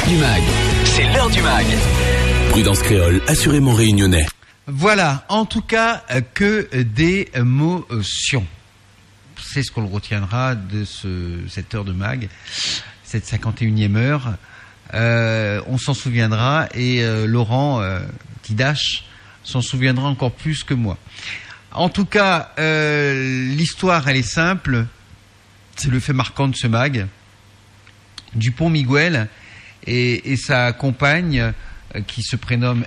du MAG, c'est l'heure du MAG. Prudence Créole, assurément réunionnais. Voilà, en tout cas, que des émotions. C'est ce qu'on retiendra de cette heure de MAG, cette 51e heure. On s'en souviendra et Laurent Tidache s'en souviendra encore plus que moi. En tout cas, l'histoire, elle est simple. C'est le fait marquant de ce MAG. Dupont Miguel et sa compagne, qui se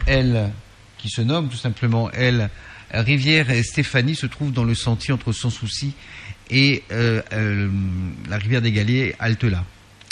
nomme tout simplement elle, Rivière et Stéphanie, se trouvent dans le sentier entre Sans Souci et la rivière des Galets, Halte-là.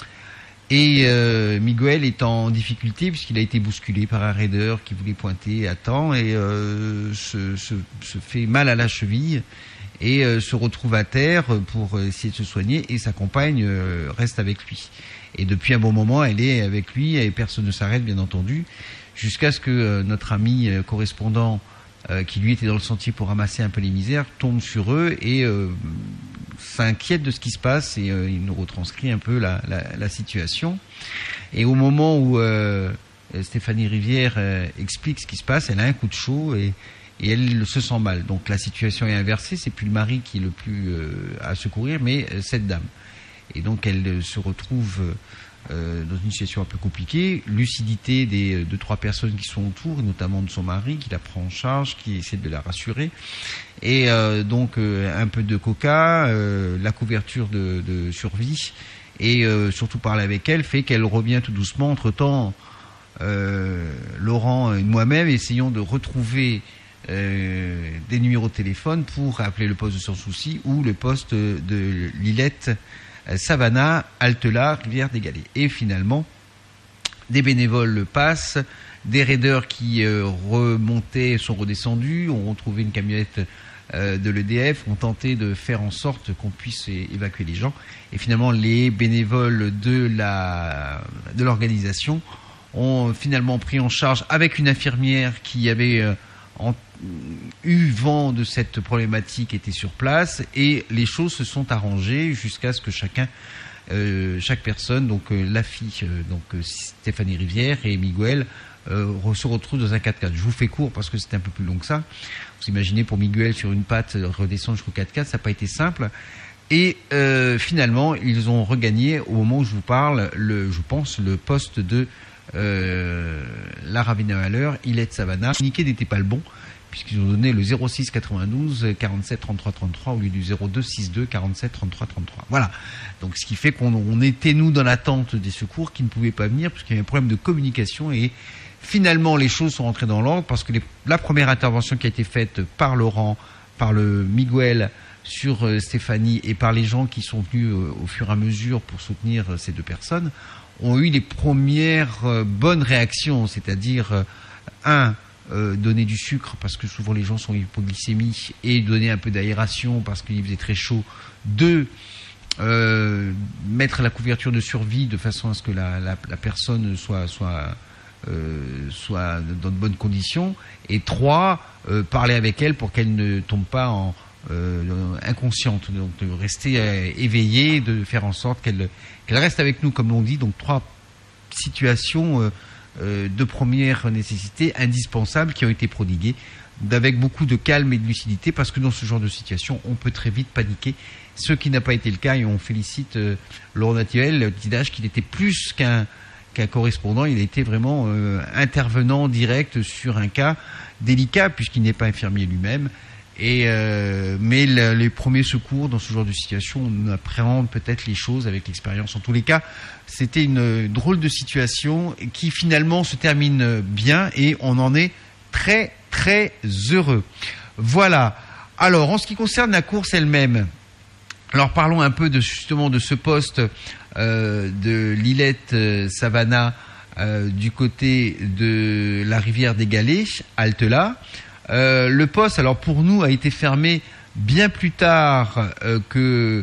Et Miguel est en difficulté puisqu'il a été bousculé par un raideur qui voulait pointer à temps et se fait mal à la cheville et se retrouve à terre pour essayer de se soigner, et sa compagne reste avec lui. Et depuis un bon moment, elle est avec lui et personne ne s'arrête, bien entendu, jusqu'à ce que notre ami correspondant, qui lui était dans le sentier pour ramasser un peu les misères, tombe sur eux et s'inquiète de ce qui se passe, et il nous retranscrit un peu la situation. Et au moment où Stéphanie Rivière explique ce qui se passe, elle a un coup de chaud et elle se sent mal. Donc la situation est inversée, c'est plus le mari qui est le plus à secourir, mais cette dame. Et donc elle se retrouve dans une situation un peu compliquée. Lucidité des 2-3 personnes qui sont autour, notamment de son mari, qui la prend en charge, qui essaie de la rassurer. Et donc un peu de coca, la couverture de survie, et surtout parler avec elle fait qu'elle revient tout doucement. Entre-temps, Laurent et moi-même essayons de retrouver des numéros de téléphone pour appeler le poste de Sans Souci ou le poste de Lillette, Savannah, Halte-là, rivière des Galets. Et finalement, des bénévoles passent, des raideurs qui remontaient sont redescendus, ont retrouvé une camionnette de l'EDF, ont tenté de faire en sorte qu'on puisse évacuer les gens. Et finalement, les bénévoles de l'organisation ont finalement pris en charge, avec une infirmière qui avait eu vent de cette problématique, était sur place, et les choses se sont arrangées jusqu'à ce que chaque personne, donc la fille, Stéphanie Rivière et Miguel, se retrouvent dans un 4x4. Je vous fais court parce que c'est un peu plus long que ça. Vous imaginez, pour Miguel, sur une patte, redescendre jusqu'au 4x4, ça n'a pas été simple. Et finalement, ils ont regagné, au moment où je vous parle, le poste de la Ravina à l'heure, Lillette, Savannah. Le communiqué n'était pas le bon, puisqu'ils ont donné le 06 92 47 33 33 au lieu du 02 62 47 33 33. Voilà. Donc ce qui fait qu'on était, nous, dans l'attente des secours qui ne pouvaient pas venir, parce qu'il y avait un problème de communication, et finalement les choses sont rentrées dans l'ordre, parce que la première intervention qui a été faite par Laurent, par le Miguel sur Stéphanie, et par les gens qui sont venus au fur et à mesure pour soutenir ces deux personnes, ont eu les premières bonnes réactions, c'est-à-dire donner du sucre parce que souvent les gens sont hypoglycémiques, et donner un peu d'aération parce qu'il faisait très chaud. 2, mettre la couverture de survie de façon à ce que la personne soit dans de bonnes conditions. Et 3, parler avec elle pour qu'elle ne tombe pas inconsciente, donc de rester éveillée, de faire en sorte qu'elle reste avec nous, comme l'on dit. Donc 3 situations de première nécessité, indispensables, qui ont été prodiguées avec beaucoup de calme et de lucidité, parce que dans ce genre de situation, on peut très vite paniquer, ce qui n'a pas été le cas, et on félicite Laurent Natiel, Tidache, qu'il était plus qu'un correspondant. Il a été vraiment intervenant direct sur un cas délicat, puisqu'il n'est pas infirmier lui-même. Mais les premiers secours dans ce genre de situation, on appréhende peut-être les choses avec l'expérience. En tous les cas, c'était une drôle de situation qui finalement se termine bien, et on en est très très heureux. Voilà. Alors, en ce qui concerne la course elle-même, alors parlons un peu justement de ce poste de Lillette, Savannah, du côté de la rivière des Galets, Halte-là. Le poste, alors pour nous, a été fermé bien plus tard que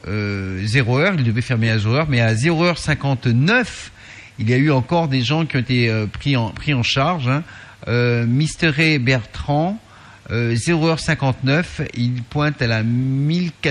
0h. Il devait fermer à 0h, mais à 0h59, il y a eu encore des gens qui ont été pris en charge. Mister Bertrand, 0h59, il pointe à la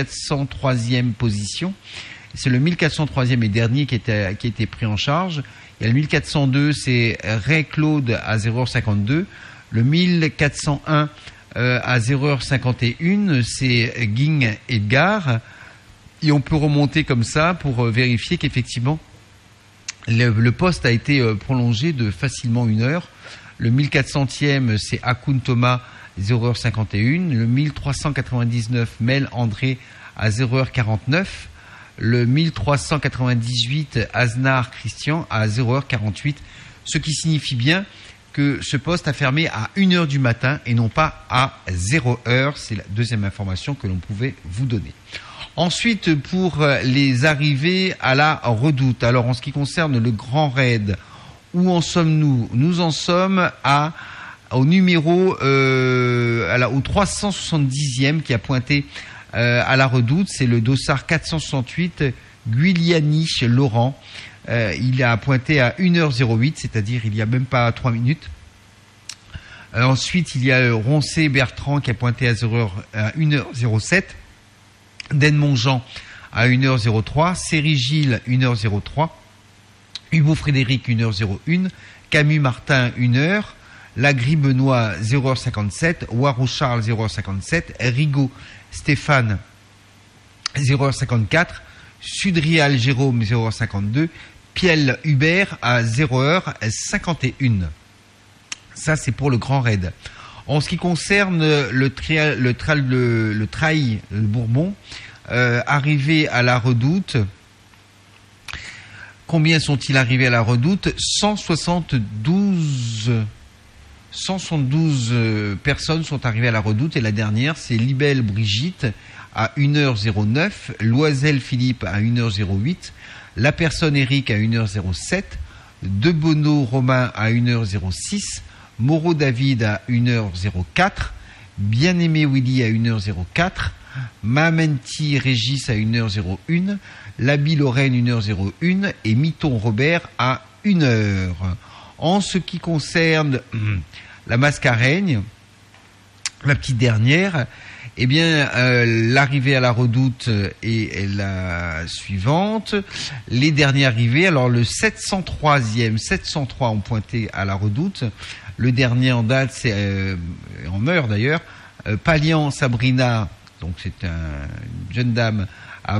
1403e position. C'est le 1403e et dernier qui a été pris en charge. Il y a le 1402, c'est Ray Claude à 0h52. Le 1401 à 0h51, c'est Ging Edgar. Et on peut remonter comme ça pour vérifier qu'effectivement, le poste a été prolongé de facilement 1 heure. Le 1400e, c'est Akun Thomas, 0h51. Le 1399, Mel André à 0h49. Le 1398, Aznar Christian à 0h48. Ce qui signifie bien que ce poste a fermé à 1h du matin et non pas à 0h. C'est la deuxième information que l'on pouvait vous donner. Ensuite, pour les arrivées à la Redoute. Alors, en ce qui concerne le Grand Raid, où en sommes-nous? Nous en sommes au numéro, au 370e qui a pointé à la Redoute. C'est le dossard 468, Guiliani Laurent. Il a pointé à 1h08, c'est-à-dire il n'y a même pas 3 minutes. Ensuite, il y a Roncé Bertrand qui a pointé à 1h07. Denmont-Jean à 1h03, Séry Gilles 1h03, Hugo Frédéric 1h01, Camus Martin 1h, Lagry Benoît 0h57, Warou Charles 0h57, Rigaud Stéphane 0h54, Sudrial Jérôme 0h52, Piel Hubert à 0h51. Ça c'est pour le Grand Raid. En ce qui concerne le trail Bourbon, arrivé à la Redoute, combien sont-ils arrivés à la Redoute? 172 personnes sont arrivées à la Redoute et la dernière c'est Libelle Brigitte à 1h09, Loisel Philippe à 1h08, La Personne Eric à 1h07, Debono Romain à 1h06, Moreau David à 1h04, Bien-Aimé Willy à 1h04, Mamenti Régis à 1h01, Labi Lorraine 1h01 et Miton Robert à 1h. En ce qui concerne la Mascareigne, la petite dernière, eh bien, l'arrivée à la Redoute est la suivante. Les derniers arrivés, alors le 703 ont pointé à la Redoute. Le dernier en date, c'est en heure d'ailleurs, Palian Sabrina, donc c'est une jeune dame, à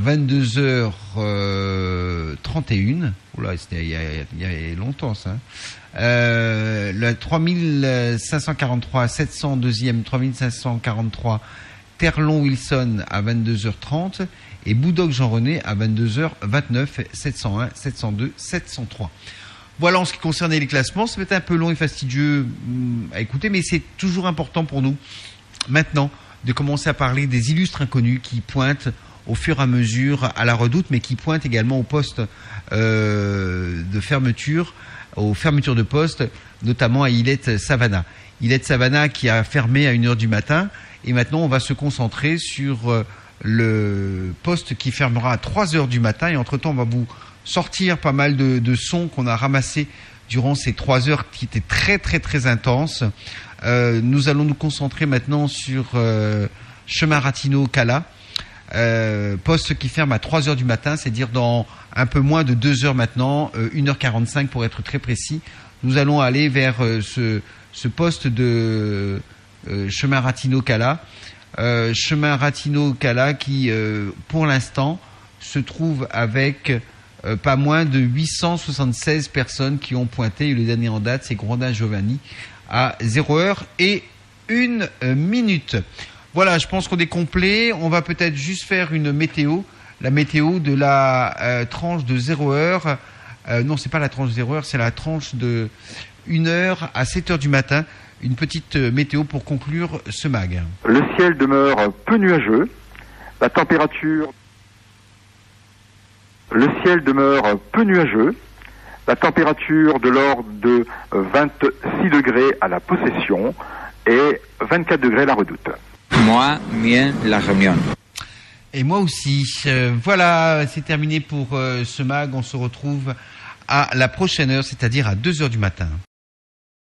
22h31. Oula, c'était il y a longtemps ça. Le 3543, 702e, 3543, Terlon Wilson à 22h30 et Boudoc Jean-René à 22h29, 701, 702, 703. Voilà en ce qui concernait les classements. Ça va être un peu long et fastidieux à écouter, mais c'est toujours important pour nous maintenant de commencer à parler des illustres inconnus qui pointent au fur et à mesure à la Redoute, mais qui pointent également au poste de fermeture, aux fermetures de poste, notamment à Ilette-Savannah. Ilette-Savannah qui a fermé à 1h du matin, et maintenant on va se concentrer sur le poste qui fermera à 3h du matin, et entre-temps on va vous sortir pas mal de sons qu'on a ramassés durant ces 3 heures qui étaient très très très intenses. Nous allons nous concentrer maintenant sur chemin Ratineau-Cala, poste qui ferme à 3 heures du matin, c'est-à-dire dans un peu moins de 2 heures maintenant, 1h45 pour être très précis. Nous allons aller vers ce poste de chemin Ratineau-Cala. Chemin Ratineau-Cala qui, pour l'instant, se trouve avec pas moins de 876 personnes qui ont pointé. Et le dernier en date, c'est Grondin Giovanni à 0h et 1 minute. Voilà, je pense qu'on est complet. On va peut-être juste faire une météo. La météo de la tranche de 0h. Non, c'est pas la tranche de 0h, c'est la tranche de 1h à 7h du matin. Une petite météo pour conclure ce mag. Le ciel demeure peu nuageux. La température... Le ciel demeure peu nuageux. La température de l'ordre de 26 degrés à la Possession et 24 degrés à la Redoute. Moi, bien la réunion. Et moi aussi. Voilà, c'est terminé pour ce mag. On se retrouve à la prochaine heure, c'est-à-dire à 2h du matin.